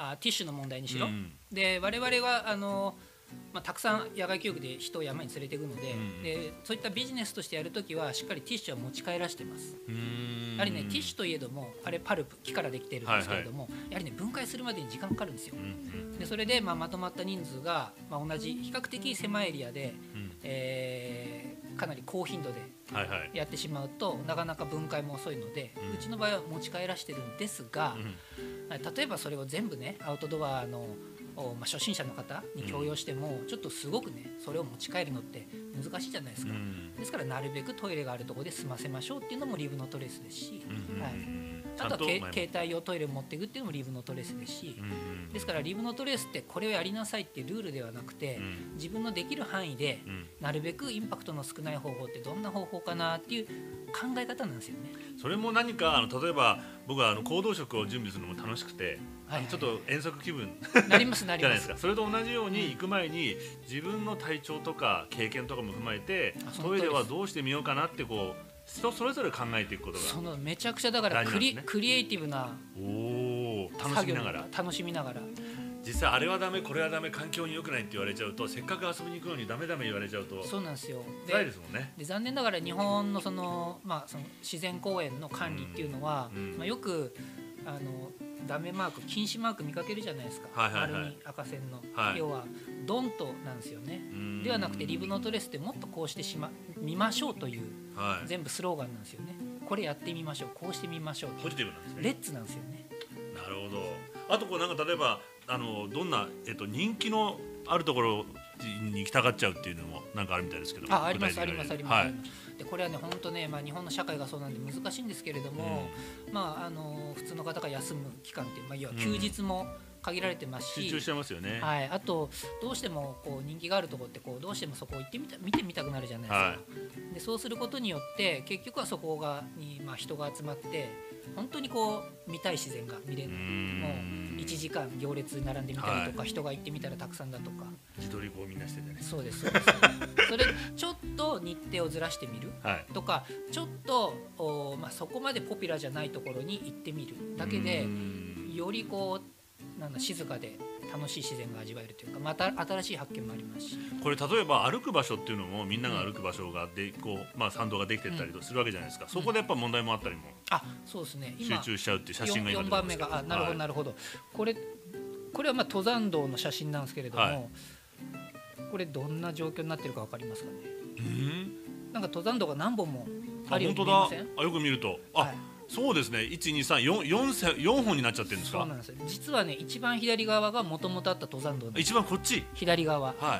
あティッシュの問題にしろ、 うん、 で我々はあの、まあ、たくさん野外教育で人を山に連れていくので、うん、でそういったビジネスとしてやるときはしっかりティッシュは持ち帰らせてます。 うーん、 やはりねティッシュといえどもあれパルプ木からできているんですけれども、はいはい、やはりね分解するまでに時間かかるんですよ、うんうん、でそれで、まあ、まとまった人数が、まあ、同じ比較的狭いエリアで、うん、えー、かなり高頻度でやってしまうと、はいはい、なかなか分解も遅いので、うん、うちの場合は持ち帰らせてるんですが、うん、例えばそれを全部ねアウトドアのまあ、初心者の方に強要しても、うん、ちょっとすごくねそれを持ち帰るのって難しいじゃないですか、うん、ですからなるべくトイレがあるところで済ませましょうっていうのもリブのトレースですし、うん、はい、あとは携帯用トイレを持っていくっていうのもリブのトレースですし、うん、ですからリブのトレースってこれをやりなさいっていうルールではなくて、うん、自分のできる範囲でなるべくインパクトの少ない方法ってどんな方法かなっていう考え方なんですよね。 それも何かあの例えば僕はあの行動食を準備するのも楽しくて、はいはいはい、ちょっと遠足気分なりますなりますじゃないですか。それと同じように行く前に自分の体調とか経験とかも踏まえてトイレはどうしてみようかなってこう人それぞれ考えていくことがそのめちゃくちゃだからクリ、ね、クリエイティブなお楽しみながら楽しみながら実際あれはダメこれはダメ環境に良くないって言われちゃうとせっかく遊びに行くのにダメダメ言われちゃうとそうなんですよ。 辛いですもんね。 で残念ながら日本のその、まあ、その自然公園の管理っていうのは、うんうん、まあ、よくあのダメマーク禁止マーク見かけるじゃないですか、はいはいはい、丸に赤線の、はい、要はドンとなんですよね。ではなくてリブノートレスってもっとこうしてしま見ましょうという、はい、全部スローガンなんですよね。これやってみましょうこうしてみましょうポジティブなんですね。 レッツなんですよね。 なるほど。あとこうなんか例えばあのどんな、えっと、人気のあるところに行きたがっちゃうっていうのもなんかあるみたいですけどあありますありますあります、はい、でこれはね本当ね、まあ、日本の社会がそうなんで難しいんですけれども、うん、まあ、あの普通の方が休む期間っていう、まあ、要は休日も限られてますし、 うん、集中してますよね、 はい、あとどうしてもこう人気があるところってこうどうしてもそこ行ってみた見てみたくなるじゃないですか、はい、でそうすることによって結局はそこがに、まあ、人が集まって本当にこう見たい自然が見れる。もういちじかん行列に並んでみたりとか、はい、人が行ってみたらたくさんだとか自撮りこうみんなしててね。 そうですそうですそれちょっと日程をずらしてみる、はい、とかちょっとお、まあ、そこまでポピュラーじゃないところに行ってみるだけでよりこうなんだ静かで楽しい自然が味わえるというかまた新しい発見もありますし、 これ例えば歩く場所っていうのもみんなが歩く場所がでこう、まあ、参道ができてったりするわけじゃないですか、うん、そこでやっぱ問題もあったりも、 あそうですね今集中しちゃうっていう写真が今よんばんめがあなるほどなるほど、はい、これこれはまあ登山道の写真なんですけれども、はい、これどんな状況になってるか分かりますかね。うんなんか登山道が何本もあるように見えません？ あ本当だ。あよく見るとあ、はい、そうですね いちにさんよん よんほんになっちゃってるんですか。 そうなんですよ。実はね一番左側がもともとあった登山道なんです。 一番こっち左側、 はい、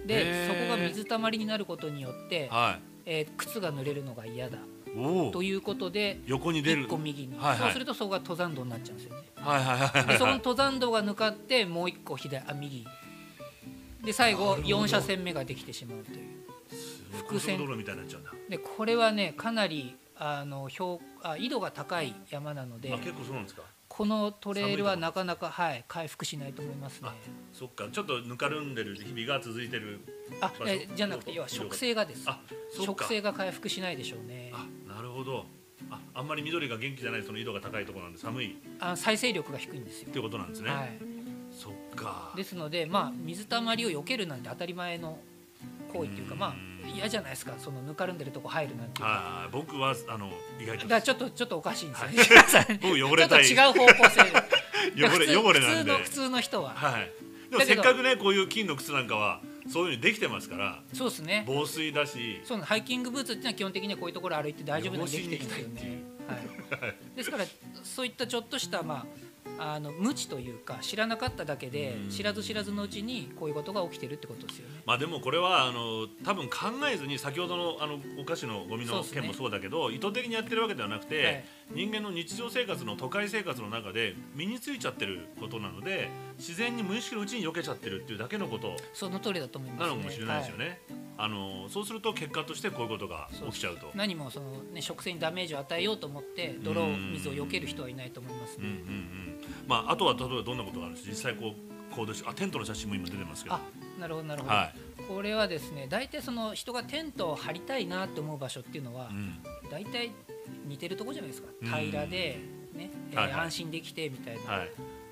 でそこが水たまりになることによって、はいえー、靴が濡れるのが嫌だということで横に出るいっこ右に、 はいはい、 そうするとそこが登山道になっちゃうんですよね、 はいはいはいはい、 でそこの登山道が抜かってもういっこ左あ右で最後よん車線目ができてしまうという伏線道路みたいになっちゃうんだ。 でこれはねかなりあの標あ緯度が高い山なので、 あ結構そうなんですか。 このトレイルはなかなか、はい、回復しないと思いますね。 あそっかちょっとぬかるんでる日々が続いてるあえじゃなくて要は植生がですあ植生が回復しないでしょうね。 あなるほど。ああんまり緑が元気じゃないその緯度が高いところなんで寒いあ再生力が低いんですよっていうことなんですね、はい、そっかですので、まあ、水たまりを避けるなんて当たり前の行為というかまあ嫌じゃないですかそのぬかるんでるとこ入るなんていうあ僕はあの意外とだからちょっとちょっとおかしいんですよね、 はい、僕汚れたいちょっと違う方向性汚れ汚れなんで普通の普通の人は、 はい、でもせっかくねこういう金の靴なんかはそういう風にできてますからそうですね防水だしそうハイキングブーツっていうのは基本的にはこういうところ歩いて大丈夫なようにできてるんですよね、はい、ですからそういったちょっとしたまああの無知というか知らなかっただけで知らず知らずのうちにこういうことが起きてるってことですよね。 まあでもこれはあの多分考えずに先ほどのあのお菓子のゴミの件もそうだけど、ね、意図的にやってるわけではなくて、はい、人間の日常生活の都会生活の中で身についちゃってることなので自然に無意識のうちに避けちゃってるっていうだけのことその通りだと思います、ね、 なのかもしれないですよね、はい、あのそうすると結果としてこういうことが起きちゃうと何もその、ね、植生にダメージを与えようと思って泥水を避ける人はいないと思いますね。うんうんうんまあ、あとは例えばどんなことがあるんですか実際こう行動しあテントの写真も今出てますけどあなるほどなるほど、はい、これはですね大体その人がテントを張りたいなと思う場所っていうのは、うん、大体似てるとこじゃないですか、うん、平らで、ねえーはいはい、安心できてみたいな、はい、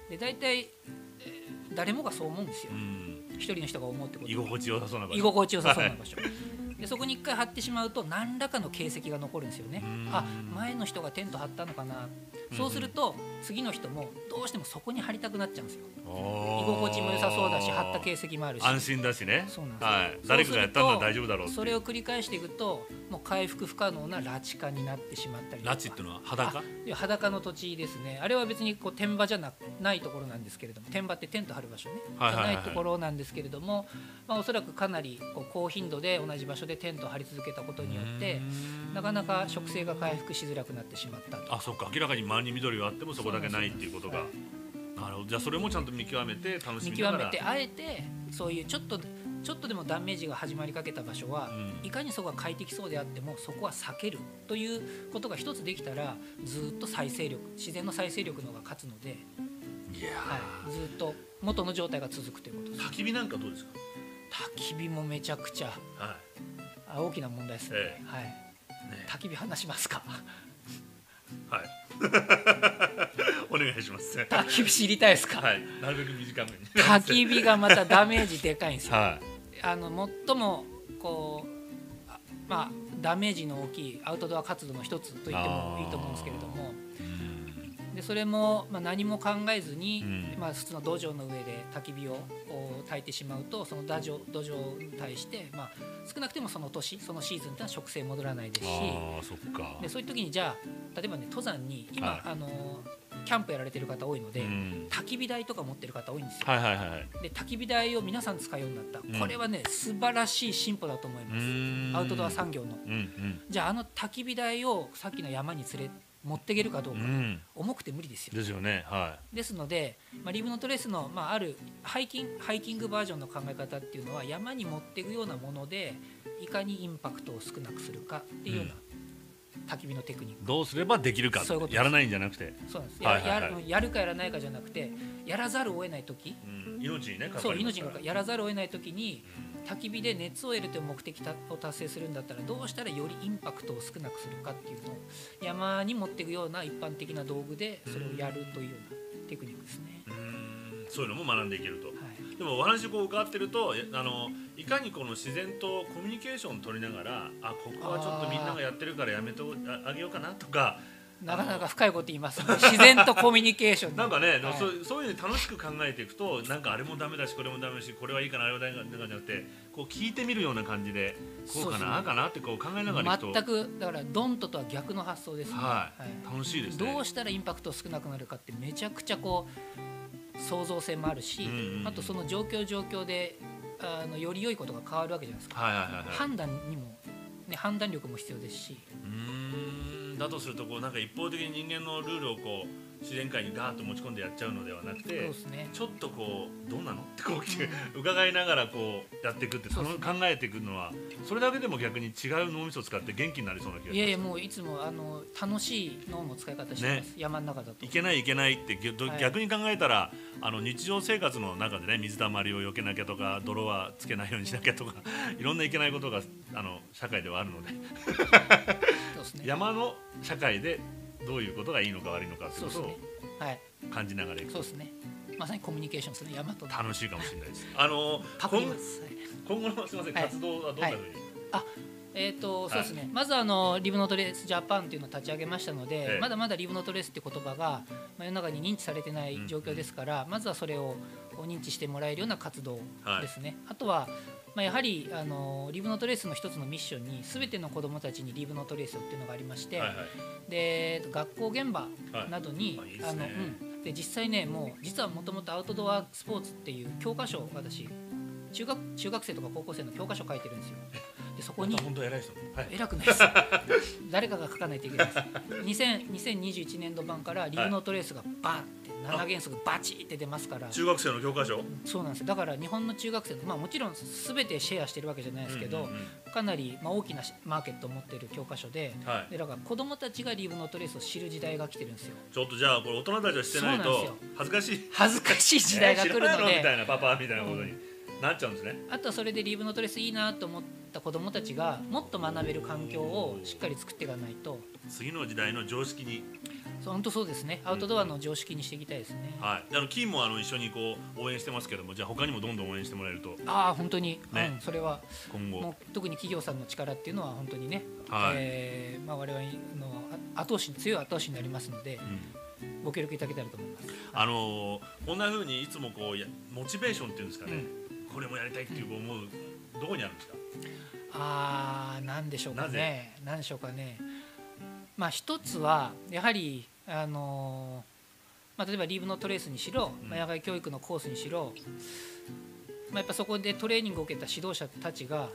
で大体誰もがそう思うんですよ。一人の人が思うってこと居心地よさそうな場所、 居心地よさそうな場所、はい、でそこに一回張ってしまうと何らかの形跡が残るんですよね。あ、前の人がテント張ったのかな。そうすると次の人もどうしてもそこに張りたくなっちゃうんですよ。居心地も良さそうだし、張った形跡もあるし、 安心だしね。 そうなんですよ、 はい、誰かがやったんだら大丈夫だろうって。 それを繰り返していくともう回復不可能な拉致化になってしまったりとか。 拉致っていうのは裸？ いや、裸の土地ですね。あれは別にこう天場じゃ な, ないところなんですけれども、天場ってテント張る場所ね、 はいはいはい、 じゃないところなんですけれども、まあ、おそらくかなりこう高頻度で同じ場所でテントを張り続けたことによってなかなか植生が回復しづらくなってしまったと。 あ、そっか、明らかに周りに緑があってもそこだけないっていうことが、はい、なるほど。じゃあそれもちゃんと見極めて楽しみながら、 見極めてあえてそういうちょっとちょっとでもダメージが始まりかけた場所は、うん、いかにそこが快適そうであってもそこは避けるということが一つできたらずっと再生力、自然の再生力の方が勝つので、 いや、 はい、ずっと元の状態が続くということです。 焚き火なんかどうですか？ 焚き火もめちゃくちゃ、はい、大きな問題ですね。ええ、はい、ね、焚き火話しますか？ はいお願いします。 焚き火知りたいですか？ はい、なるべく短めに。 焚き火がまたダメージでかいんですよ。 はい、 あの最もこうまあダメージの大きいアウトドア活動の一つと言ってもいいと思うんですけれども、でそれもまあ何も考えずに、うん、まあ普通の土壌の上で焚き火を焚いてしまうと、その土壌土壌に対してまあ少なくてもその年そのシーズンってのは植生戻らないですし、 あ、そっか。 でそういう時にじゃあ例えばね、登山に今、はい、あのキャンプやられてる方多いので、うん、焚き火台とか持ってる方多いんですよ。 はいはいはい、 で焚き火台を皆さん使うようになった、うん、これはね素晴らしい進歩だと思います。アウトドア産業の、うんうん、じゃああの焚き火台をさっきの山に連れ持っていけるかどうか、うん、重くて無理ですよ。 ですよね。はい、 ですので、まあ、リブノトレスの、まあ、あるハイキング、ハイキングバージョンの考え方っていうのは山に持っていくようなものでいかにインパクトを少なくするかっていうような、うん、焚き火のテクニック、 どうすればできるか、そういうことやらないんじゃなくて、 そうなんです、はいはいはい、や, やるかやらないかじゃなくてやらざるを得ない時、 うん、命にね、 そう命がやらざるを得ない時に、うん、焚き火で熱を得るという目的を達成するんだったらどうしたらよりインパクトを少なくするかっていうのを山に持っていくような一般的な道具でそれをやるというようなテクニックですね。 うん、そういうのも学んでいけると、はい、でもお話をこう伺ってると、あのいかにこの自然とコミュニケーションを取りながら、あ、ここはちょっとみんながやってるからやめてあげようかなとか、 なかなか深いこと言います、ね、自然とコミュニケーションなんかね、はい、そ, そういうの楽しく考えていくと、なんかあれもダメだしこれもダメだしこれはいいかなあれはダメだじゃなくて、こう聞いてみるような感じでこうかなああかなってこう考えながらいくと、 全くだからドンととは逆の発想ですね。 はいはい、楽しいですね。 どうしたらインパクト少なくなるかってめちゃくちゃこう創造性もあるし、うんうんうん、あとその状況状況であのより良いことが変わるわけじゃないですか、はいはいはいはい、判断にも、ね、判断力も必要ですし、 うーん、だとするとこうなんか一方的に人間のルールをこう自然界にガーッと持ち込んでやっちゃうのではなくて、そうですね、ちょっとこうどうなのってこう、うん、伺いながらこうやっていくって、その考えていくのはそれだけでも逆に違う脳みそを使って元気になりそうな気がします。 いやいや、もういつもあの楽しい脳の使い方してます、ね、山の中だと。 いけないいけないって、はい、逆に考えたらあの日常生活の中でね、水たまりを避けなきゃとか泥はつけないようにしなきゃとかいろんないけないことがあの社会ではあるのでそうですね、山の社会でどういうことがいいのか悪いのかってことを感じながらいく。 そうですね、まさにコミュニケーションですね、山と。 楽しいかもしれないです。あの今, 今後のすみません、はい、活動はどんなふうに、はい、あえーとそうですね、はい、まずあのリブノトレースジャパンというのを立ち上げましたので、ええ、まだまだリブノトレースって言葉が、まあ、世の中に認知されてない状況ですから、うん、まずはそれを認知してもらえるような活動ですね、はい、あとは、まあ、やはりあのリブノトレースの一つのミッションに全ての子どもたちにリブノトレースっていうのがありまして、はいはい、で学校現場などに、はい、あのうんで実際ね、もう実はもともとアウトドアスポーツっていう教科書を私中学、中学生とか高校生の教科書書いてるんですよ。でそこに本当偉い人、はい、 偉くないです誰かが書かないといけないですにせんにじゅういちねんど版からリブノートレースがバンってなな原則バチって出ますから。 中学生の教科書。 そうなんです。だから日本の中学生の、まあ、もちろん全てシェアしてるわけじゃないですけど、うんうんうん、かなり、まあ、大きなマーケットを持っている教科書で、はい、でだから子どもたちがリブノートレースを知る時代が来てるんですよ。 ちょっとじゃあこれ大人たちはしてないと恥ずかしい恥ずかしい時代が来るので、えー、知らないのみたいなパパみたいなことに、うんなっちゃうんですね。 あとはそれでリブノートレースいいなと思った子どもたちがもっと学べる環境をしっかり作っていかないと、 次の時代の常識に本当そうですね。アウトドアの常識にしていきたいですね。 はい。あのキンもあの一緒にこう応援してますけども、じゃあ他にもどんどん応援してもらえると。 ああ本当に、 ね、 うん、それは今後もう特に企業さんの力っていうのは本当にね、 はい、 えー、まあ我々の後押し強い後押しになりますので、うん、ご協力いただけたらと思います。 あのー、こんな風にいつもこうやモチベーションっていうんですかね、うん、これもやりたいっていう思う、うん、どこにあるんですか。 ああなんでしょうかね。なんでしょうかね。まあ一つはやはりあのーまあ、例えばリーブのトレースにしろ、まあ、野外教育のコースにしろ、まあ、やっぱそこでトレーニングを受けた指導者たちが、はい、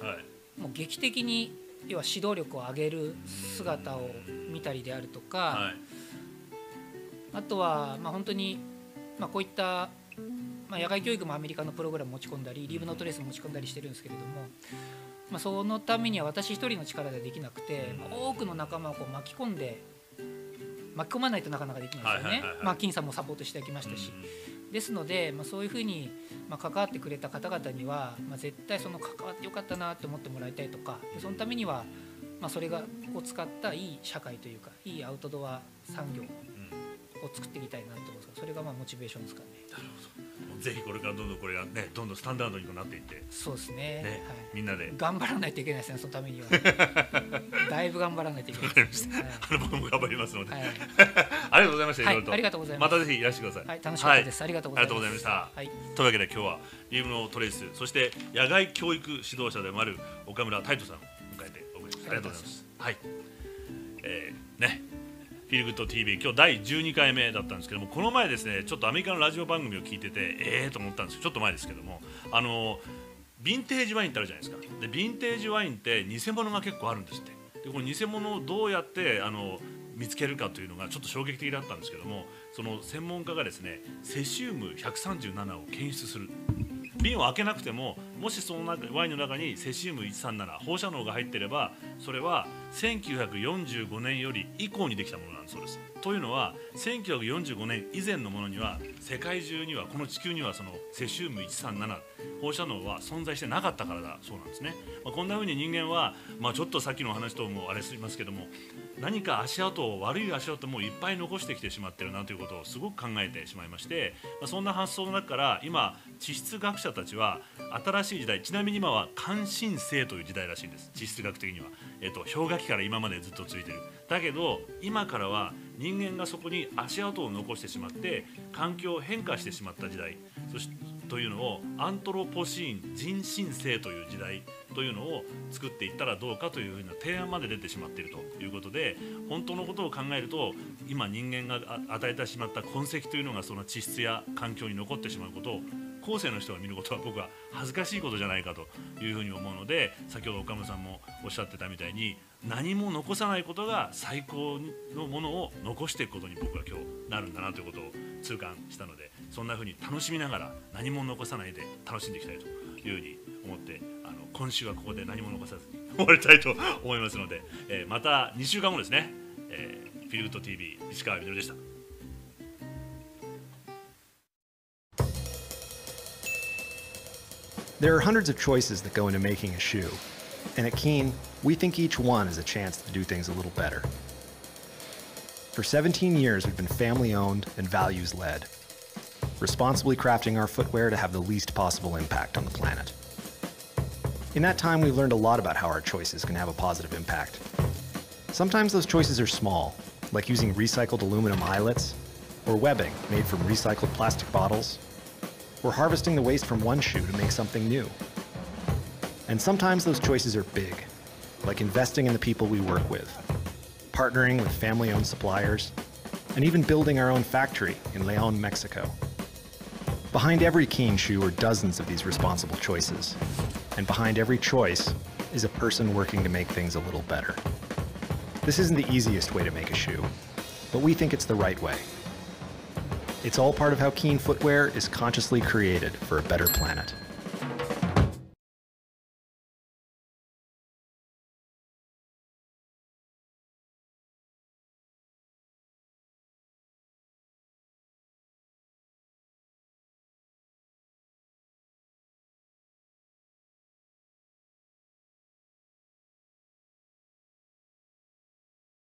もう劇的に要は指導力を上げる姿を見たりであるとか、はい、あとはまあ本当に、まあ、こういった、まあ、野外教育もアメリカのプログラム持ち込んだりリーブのトレースも持ち込んだりしてるんですけれども、まあ、そのためには私一人の力でできなくて、まあ、多くの仲間をこう巻き込んで巻き込まないとなかなかできないですよね。まあ金さんもサポートしていただきましたし、うん、ですので、まあ、そういうふうに、まあ、関わってくれた方々には、まあ、絶対その関わってよかったなって思ってもらいたいとか、そのためには、まあ、それがを使ったいい社会というかいいアウトドア産業を作っていきたいなと思うんですが、それがまあモチベーションですかね。 なるほど。ぜひこれからどんどんこれがねどんどんスタンダードになっていって、 そうですね、ね、 はい、みんなで頑張らないといけないですね。そのためにはだいぶ頑張らないといけないです、ね、 はい、僕も頑張りますので、はい、ありがとうございました。 はい、 いろいろとありがとうございます。 またぜひいらしてください。 はい、楽しかったです、はい、ありがとうございました。 はい、というわけで今日はリーブのトレース、そして野外教育指導者でもある岡村泰斗さんを迎えてお送りします。ありがとうございます。はい、えー、ねフィルグッド ティーブイ 今日だいじゅうにかいめだったんですけども、この前ですねちょっとアメリカのラジオ番組を聞いててええー、と思ったんですよ。ちょっと前ですけども、あのヴィンテージワインってあるじゃないですか。でヴィンテージワインって偽物が結構あるんですって。でこの偽物をどうやってあの見つけるかというのがちょっと衝撃的だったんですけども、その専門家がですねセシウムひゃくさんじゅうななを検出する。瓶を開けなくても、もしその中ワインの中にセシウムひゃくさんじゅうなな放射能が入っていれば、それはせんきゅうひゃくよんじゅうごねんより以降にできたものなんだそうです。というのはせんきゅうひゃくよんじゅうごねん以前のものには世界中にはこの地球にはそのセシウムひゃくさんじゅうなな放射能は存在してなかったからだそうなんですね。まあ、こんな風に人間は、まあ、ちょっとさっきの話ともあれしますけども、何か足跡を悪い足跡もいっぱい残してきてしまってるなということをすごく考えてしまいまして、まあ、そんな発想の中から今地質学者たちは新しい時代、ちなみに今は感震性という時代らしいんです。地質学的には、えっと、氷河期から今までずっと続いてる。だけど今からは人間がそこに足跡を残してしまって環境を変化してしまった時代、そしてというのをアントロポシーン人新世という時代というのを作っていったらどうかというふうな提案まで出てしまっているということで、本当のことを考えると今人間が与えてしまった痕跡というのがその地質や環境に残ってしまうことを後世の人が見ることは僕は恥ずかしいことじゃないかというふうに思うので、先ほど岡村さんもおっしゃってたみたいに何も残さないことが最高のものを残していくことに僕は今日なるんだなということを痛感したので、そんなふうに楽しみながら何も残さないで楽しんでいきたいというふうに思って、あの今週はここで何も残さずに終わりたいと思いますので、えー、またにしゅうかんごですね、えー、フィルグッド ティーブイ 石川みのるでした。 There are hundreds of choices that go into making a shoe, and at Keen, we think each one is a chance to do things a little better. For seventeen years, we've been family-owned and values-led, responsibly crafting our footwear to have the least possible impact on the planet. In that time, we've learned a lot about how our choices can have a positive impact. Sometimes those choices are small, like using recycled aluminum eyelets, or webbing made from recycled plastic bottles, or harvesting the waste from one shoe to make something new. And sometimes those choices are big, like investing in the people we work with, partnering with family-owned suppliers, and even building our own factory in León, Mexico. Behind every Keen shoe are dozens of these responsible choices, and behind every choice is a person working to make things a little better. This isn't the easiest way to make a shoe, but we think it's the right way. It's all part of how Keen footwear is consciously created for a better planet.